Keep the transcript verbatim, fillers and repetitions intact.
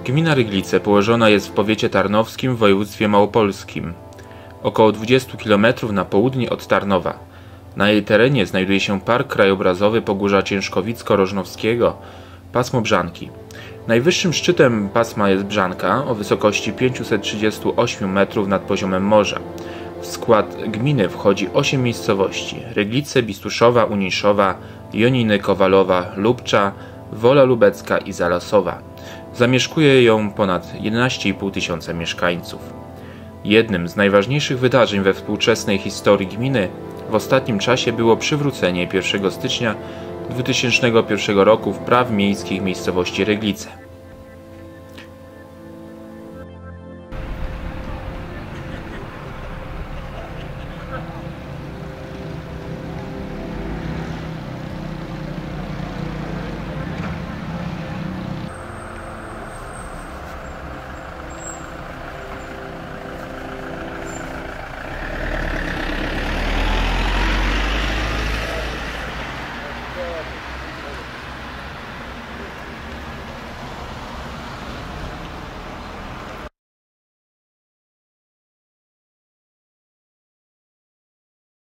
Gmina Ryglice położona jest w powiecie tarnowskim w województwie małopolskim, około dwadzieścia kilometrów na południe od Tarnowa. Na jej terenie znajduje się Park Krajobrazowy Pogórza Ciężkowicko-Rożnowskiego, pasmo Brzanki. Najwyższym szczytem pasma jest Brzanka o wysokości pięćset trzydzieści osiem metrów nad poziomem morza. W skład gminy wchodzi osiem miejscowości: Ryglice, Bistuszowa, Uniszowa, Joniny, Kowalowa, Lubcza, Wola Lubecka i Zalasowa. Zamieszkuje ją ponad jedenaście i pół tysiąca mieszkańców. Jednym z najważniejszych wydarzeń we współczesnej historii gminy w ostatnim czasie było przywrócenie pierwszego stycznia dwa tysiące pierwszego roku wpraw miejskich miejscowości Ryglice.